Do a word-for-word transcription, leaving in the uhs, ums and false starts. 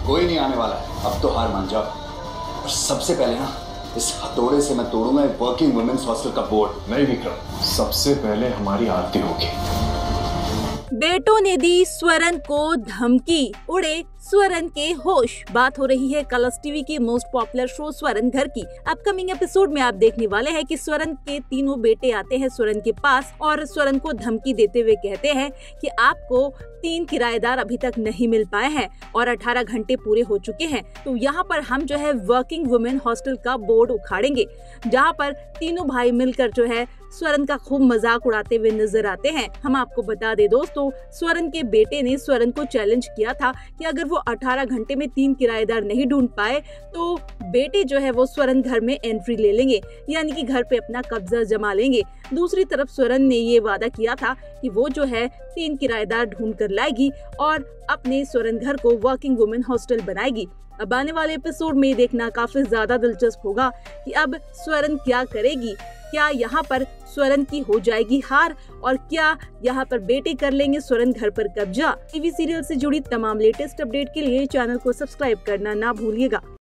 कोई नहीं आने वाला है, अब तो हार मान जाओ। और सबसे पहले ना इस हथौड़े से मैं तोड़ूंगा वर्किंग वुमेन्स हॉस्टल का बोर्ड। नहीं विक्रम, सबसे पहले हमारी आरती होगी। बेटों ने दी स्वरन को धमकी, उड़े स्वरन के होश। बात हो रही है कलर्स टीवी के most popular show Swaran Ghar की। अपकमिंग एपिसोड में आप देखने वाले हैं कि स्वरन के तीनों बेटे आते हैं स्वरन के पास और स्वरन को धमकी देते हुए कहते हैं कि आपको तीन किराएदार अभी तक नहीं मिल पाए हैं और अठारह घंटे पूरे हो चुके हैं, तो यहाँ पर हम जो है वर्किंग वुमेन हॉस्टल का बोर्ड उखाड़ेंगे। जहाँ पर तीनों भाई मिलकर जो है स्वरन का खूब मजाक उड़ाते हुए नजर आते हैं। हम आपको बता दे दोस्तों, स्वरन के बेटे ने स्वरन को चैलेंज किया था कि अगर वो अठारह घंटे में तीन किराएदार नहीं ढूंढ पाए तो बेटे जो है वो स्वरन घर में एंट्री ले लेंगे, यानी कि घर पे अपना कब्जा जमा लेंगे। दूसरी तरफ स्वरन ने ये वादा किया था कि वो जो है तीन किराएदार ढूंढ कर लाएगी और अपने स्वरन घर को वर्किंग वुमेन हॉस्टल बनाएगी। अब आने वाले एपिसोड में देखना काफी ज्यादा दिलचस्प होगा कि अब स्वरन क्या करेगी। क्या यहाँ पर स्वरन की हो जाएगी हार और क्या यहाँ पर बेटे कर लेंगे स्वरन घर पर कब्जा। टीवी सीरियल से जुड़ी तमाम लेटेस्ट अपडेट के लिए चैनल को सब्सक्राइब करना ना भूलिएगा।